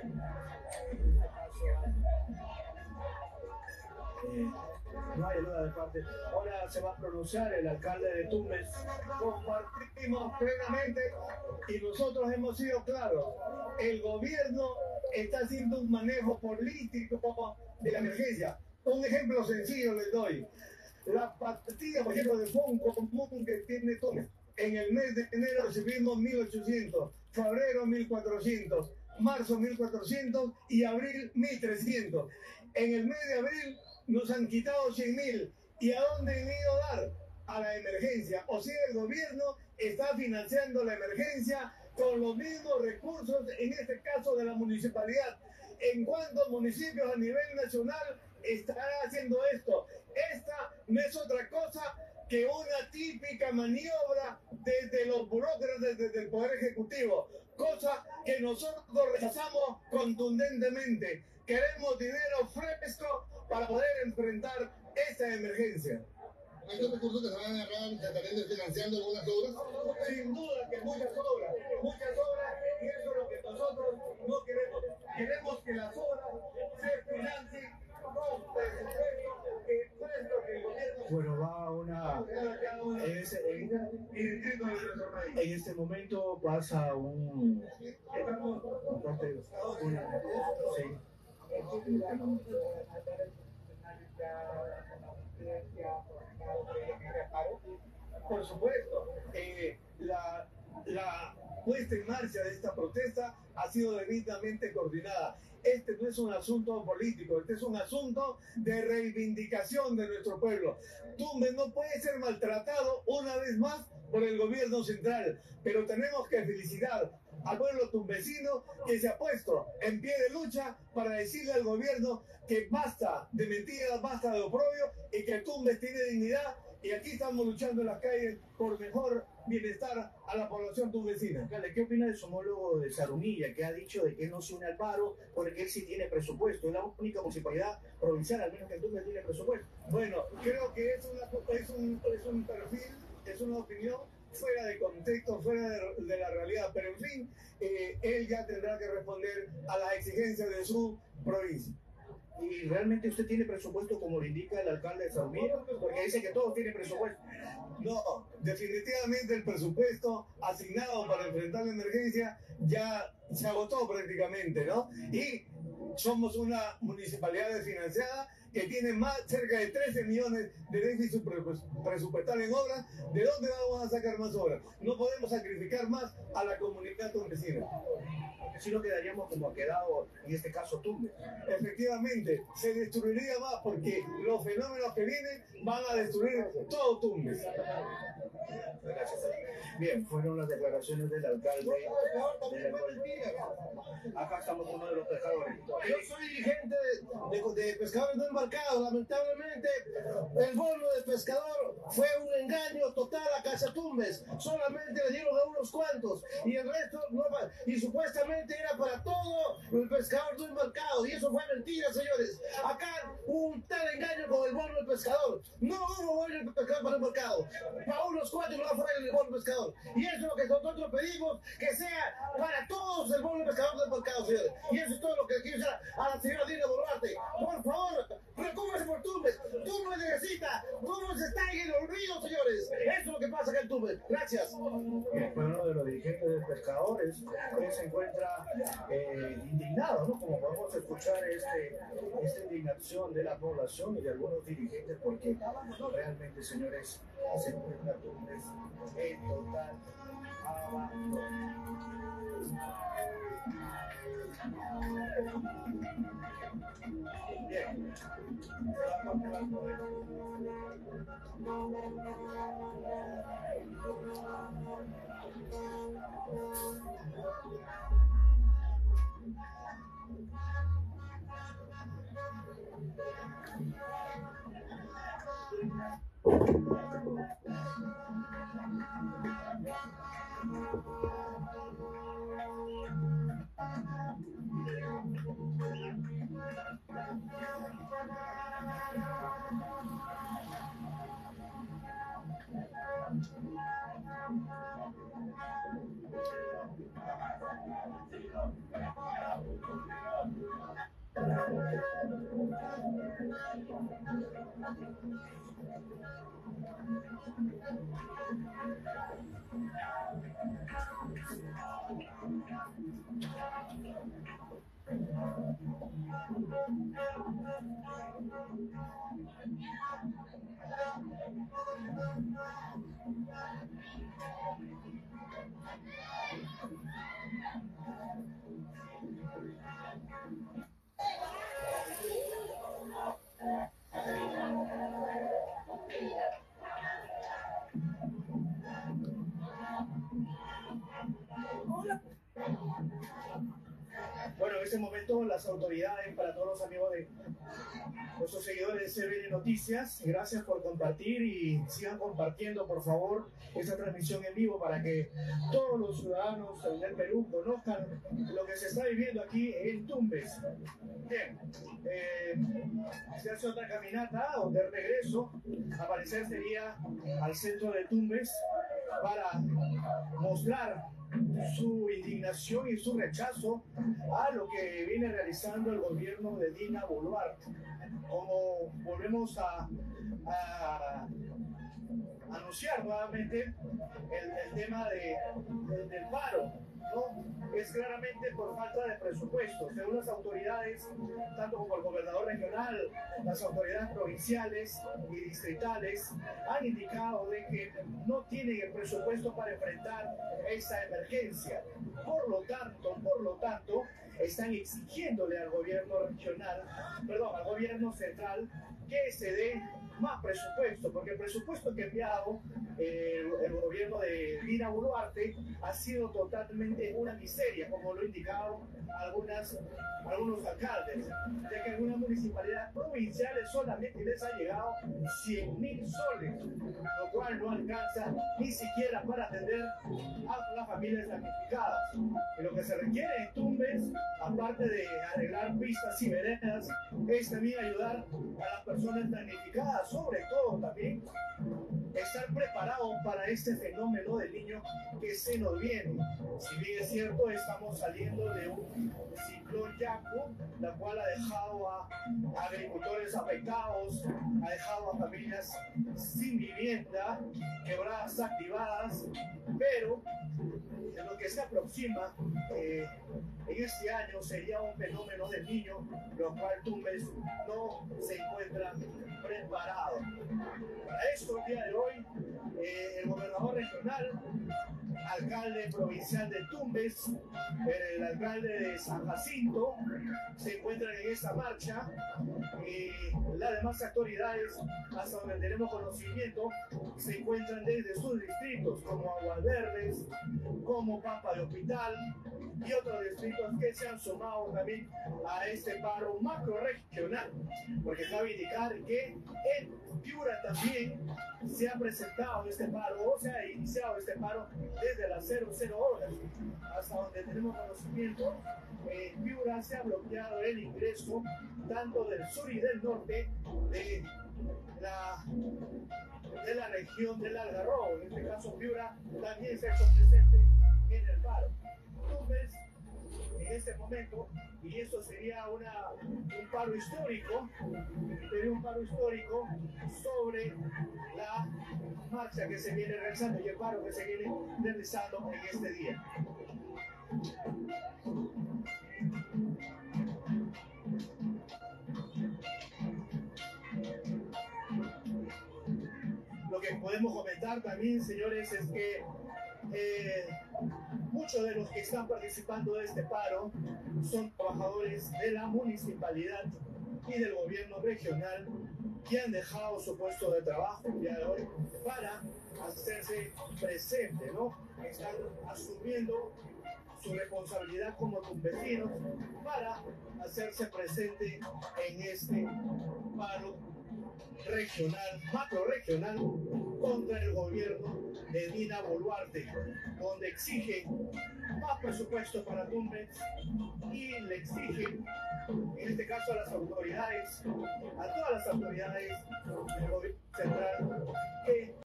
Eh, no hay duda de parte. Ahora se va a pronunciar el alcalde de Tumbes. Compartimos plenamente y nosotros hemos sido claros. El gobierno está haciendo un manejo político de la emergencia. Un ejemplo sencillo les doy. La partida, por ejemplo, de fondo común que tiene Tumbes. En el mes de enero recibimos 1.800, febrero 1.400, marzo 1.400 y abril 1.300. En el mes de abril nos han quitado 100.000. ¿Y a dónde han ido a dar? A la emergencia. O sea, el gobierno está financiando la emergencia con los mismos recursos, en este caso de la municipalidad. ¿En cuántos municipios a nivel nacional estará haciendo esto? Esta no es otra cosa que una típica maniobra desde los burócratas, desde el Poder Ejecutivo, cosa que nosotros rechazamos contundentemente. Queremos dinero fresco para poder enfrentar esta emergencia. ¿Estos recursos que se van a agarrar estarían desfinanciando algunas obras? Sin duda que muchas obras, y eso es lo que nosotros no queremos. Queremos que las obras se financien con presupuesto fresco que el gobierno... Bueno, va una... En este momento pasa un... Sí. Por supuesto, la puesta en marcha de esta protesta ha sido debidamente coordinada. Este no es un asunto político, este es un asunto de reivindicación de nuestro pueblo. Tumbes no puede ser maltratado una vez más por el gobierno central, pero tenemos que felicitar al pueblo tumbesino que se ha puesto en pie de lucha para decirle al gobierno que basta de mentiras, basta de oprobio y que Tumbes tiene dignidad. Y aquí estamos luchando en las calles por mejor bienestar a la población tumbesina. ¿Qué opina de su homólogo de Zarumilla, que ha dicho de que él no se une al paro porque él sí tiene presupuesto? Es la única municipalidad provincial, al menos que Tumbes tiene presupuesto. Bueno, creo que es un perfil, es una opinión fuera de contexto, fuera de la realidad, pero en fin, él ya tendrá que responder a las exigencias de su provincia. ¿Y realmente usted tiene presupuesto como lo indica el alcalde de Zarumilla? Porque dice que todos tienen presupuesto. No, definitivamente el presupuesto asignado para enfrentar la emergencia ya se agotó prácticamente, ¿no? Y somos una municipalidad desfinanciada que tiene cerca de 13 millones de déficit presupuestal en obras. ¿De dónde vamos a sacar más obras? No podemos sacrificar más a la comunidad tumbesina. Si no quedaríamos como ha quedado en este caso Tumbes. Efectivamente, se destruiría más porque los fenómenos que vienen van a destruir todo Tumbes. Gracias. Bien, fueron las declaraciones del alcalde. Acá estamos con uno de los pescadores. Yo soy dirigente de pescadores no embarcados. Lamentablemente, el bono de pescador fue un engaño total a Casa Tumbes. Solamente le dieron a unos cuantos y el resto no. Y supuestamente era para todo el pescador no embarcado. Y eso fue mentira, señores. Acá hubo un tal engaño con el bono del pescador. No hubo bono del pescador para embarcado. Para unos cuantos no fue el bono del pescador. Y eso es lo que nosotros pedimos, que sea para todos el bono del pescador no embarcado, señores. Y eso es todo lo que quiero decir a la señora Dina Boluarte. Por favor, preocúpese por Tumbes. Tumbes necesita. Tumbes está en el olvido, señores. Eso es lo que pasa acá en Tumbes. Gracias. Bien, fue uno de los dirigentes de pescadores que se encuentra indignado, ¿no? Como podemos escuchar esta indignación de la población y de algunos dirigentes, porque realmente, señores, se encuentra Tumbes en total abandono. Bien. Bueno, en este momento las autoridades, para todos los amigos de nuestros seguidores de CBN Noticias, gracias por compartir y sigan compartiendo, por favor, esta transmisión en vivo para que todos los ciudadanos del Perú conozcan lo que se está viviendo aquí en Tumbes. Bien, se hace otra caminata o de regreso. Al parecer sería al centro de Tumbes para mostrar su indignación y su rechazo a lo que viene realizando el gobierno de Dina Boluarte. Como volvemos a anunciar nuevamente el tema del paro, ¿no? Es claramente por falta de presupuesto. Según las autoridades, tanto como el gobernador regional, las autoridades provinciales y distritales han indicado de que no tienen el presupuesto para enfrentar esta emergencia. Por lo tanto, están exigiéndole al gobierno regional, perdón, al gobierno central, que se dé más presupuesto, porque el presupuesto que ha enviado el gobierno de Dina Boluarte ha sido totalmente una miseria, como lo han indicado algunos alcaldes, ya que algunas municipalidades provinciales solamente les ha llegado 100.000 soles, lo cual no alcanza ni siquiera para atender a las familias damnificadas. Y lo que se requiere en Tumbes, aparte de arreglar pistas y veredas, es también ayudar a las personas damnificadas, sobre todo también estar preparados para este fenómeno del niño que se nos viene. Si bien es cierto, estamos saliendo de un ciclón Yaku, la cual ha dejado a agricultores afectados, ha dejado a familias sin vivienda, quebradas activadas, pero en lo que se aproxima en este año sería un fenómeno del niño, lo cual Tumbes no se encuentra preparado. Para esto, el día de hoy, el gobernador regional, alcalde provincial de Tumbes, el alcalde de San Jacinto, se encuentran en esta marcha. Las demás autoridades, hasta donde tenemos conocimiento, se encuentran desde sus distritos, como Aguas Verdes, como Pampa de Hospital y otros distritos que se han sumado también a este paro macro regional, porque cabe indicar que en Piura también se ha presentado este paro, o se ha iniciado este paro desde las 00 horas. Hasta donde tenemos conocimiento, en Piura se ha bloqueado el ingreso tanto del sur y del norte de la región del Algarrobo. En este caso, Piura también se ha hecho presente en el paro. Tumbes, en este momento, y esto sería un paro histórico, sobre la marcha que se viene realizando y el paro que se viene realizando en este día. Lo que podemos comentar también, señores, es que muchos de los que están participando de este paro son trabajadores de la municipalidad y del gobierno regional que han dejado su puesto de trabajo el día de hoy para hacerse presente, ¿no? Están asumiendo su responsabilidad como tumbesinos para hacerse presente en este paro regional, macro regional, contra el gobierno de Dina Boluarte, donde exige más presupuesto para Tumbes y le exige, en este caso a las autoridades, a todas las autoridades del gobierno central, que